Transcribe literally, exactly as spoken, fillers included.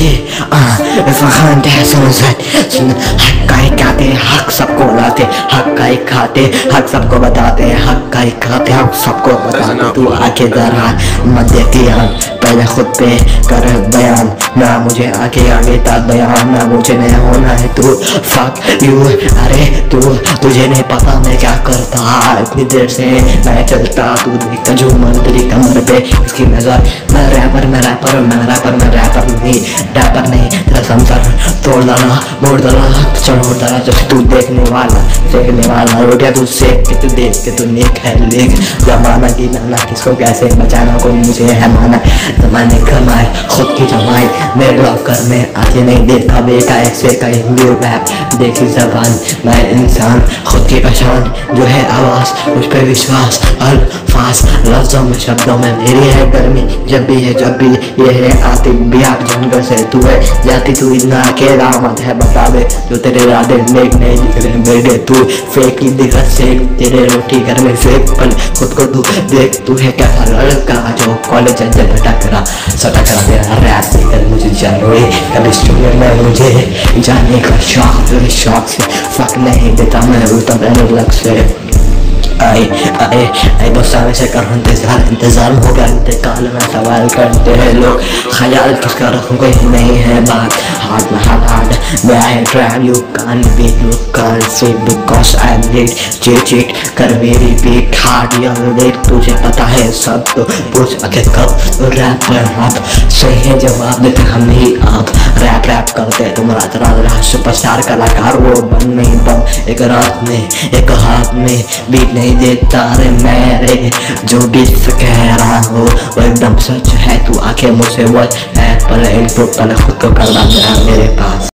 मुझे फखान सुन हक का ही कहते हक सबको लाते हक का ही खाते हक सबको बताते हक का ही खाते हक सबको बताते। तू आके जरा मत देखती आन पहले खुद पे कर बयान ना मुझे आके आगे तक बयान ना मुझे नहीं होना है तू फक यू। अरे तू तुझे नहीं पता मैं क्या करता इतनी देर से मैं चलता तू देखता झूमर तेरी कमर पे इसकी नजर मैं रैपर मैं रैपर मैं रैपर मैं रैपर नहीं रैपर नहीं तेरा संसार तोड़ डाला मोड़ डाला चढ़ डाला जब तू देखने वाला देखने वाला रोटिया तू सेक के तू देख के तू नेक है लेक जमाना की नाना किसको कैसे बचाना कोई मुझे है माना जमाने कमाए खुद की जमाई मेरे लॉकर में आके नहीं देखा बेटा ऐसे का हिंदी रैप देखी जबान मैं इंसान खुद की पहचान जो है आवाज उस पर विश्वास अल्फाज लफ्जों में शब्दों में मेरी है गर्मी जब भी है जब भी ये है आती भी आप जंगल से तू है जाती तू इतना अकेला मत है बता दे जो तेरे इरादे नेक नहीं दिख रहे बेटे तू फेक ही दिखा सेक तेरे रोटी घर में फेक पल खुद को तू देख तू है क्या लड़का जो कॉलेज अंदर भटक रहा सटक रहा तेरा रैप देकर मुझे जानोए कभी स्टूडियो में मुझे जाने का शौक तेरे शौक से फक नहीं देता मैं उल्टा मैंने लग से आए आए आए बहुत सारे से कर इंतजार इंतजार हो गया इंतकाल में सवाल करते हैं लोग ख्याल किसका रखूँ कोई नहीं है बात हार्ड में हार्ड हार्ड मैं I drive you can beat you can से because I need cheat cheat कर मेरी बीट हार्ड यार देख तुझे पता है सब तो पूछ आगे कब रैप में आप सही है जवाब देते हम नहीं आप रैप रैप करते तुम रात रात रात सुपरस्टार कलाकार वो बन नहीं बन एक रात में एक हाथ में बीट नहीं देता रे मेरे जो भी कह रहा हो वो एकदम सच है तू आके मुझसे बोल है पहले इनपुट पहले खुद को करना मेरे पास।